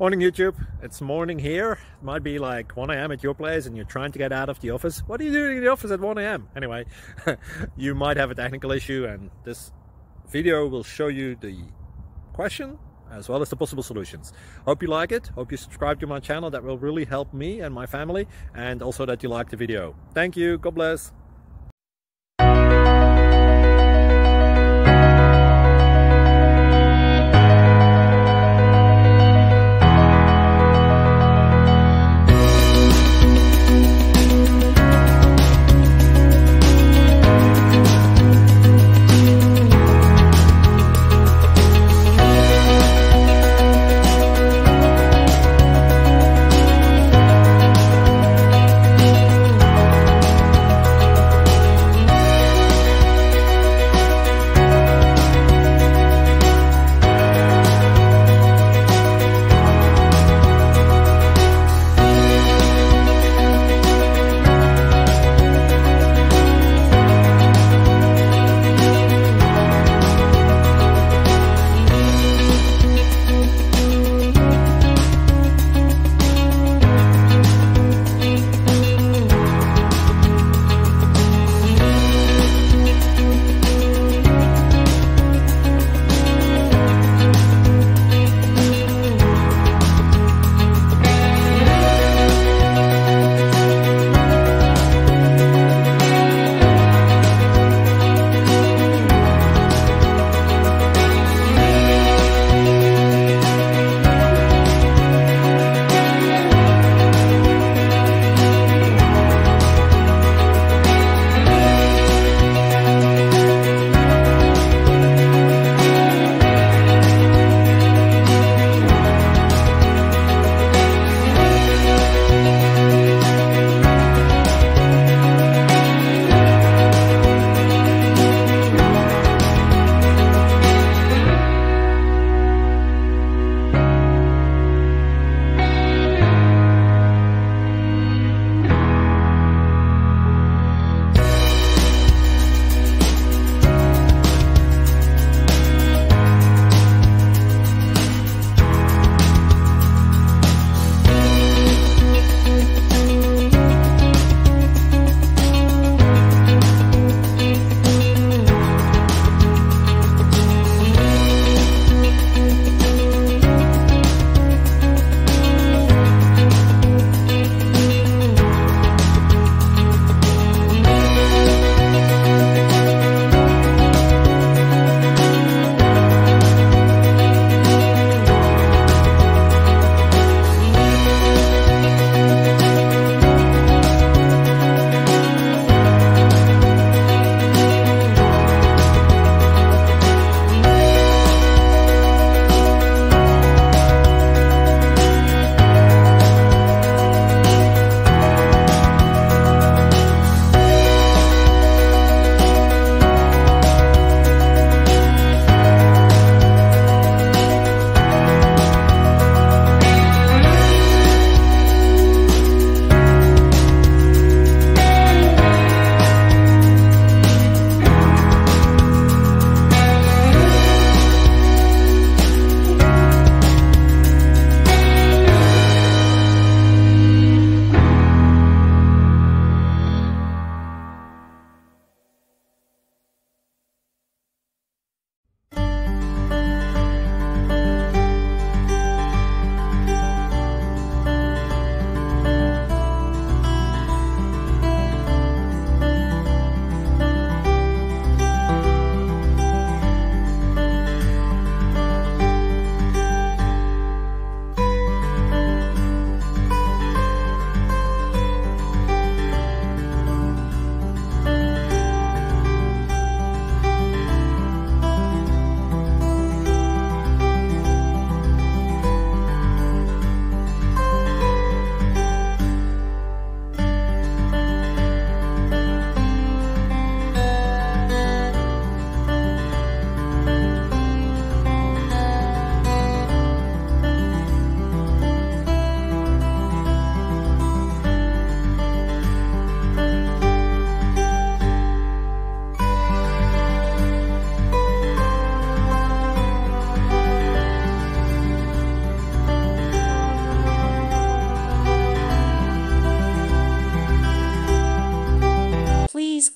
Morning YouTube, it's morning here. It might be like 1 a.m. at your place and you're trying to get out of the office. What are you doing in the office at 1 a.m? Anyway, you might have a technical issue and this video will show you the question as well as the possible solutions. Hope you like it, hope you subscribe to my channel. That will really help me and my family, and also that you like the video. Thank you, God bless.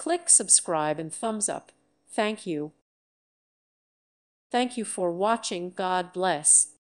click subscribe and thumbs up. Thank you. Thank you for watching. God bless.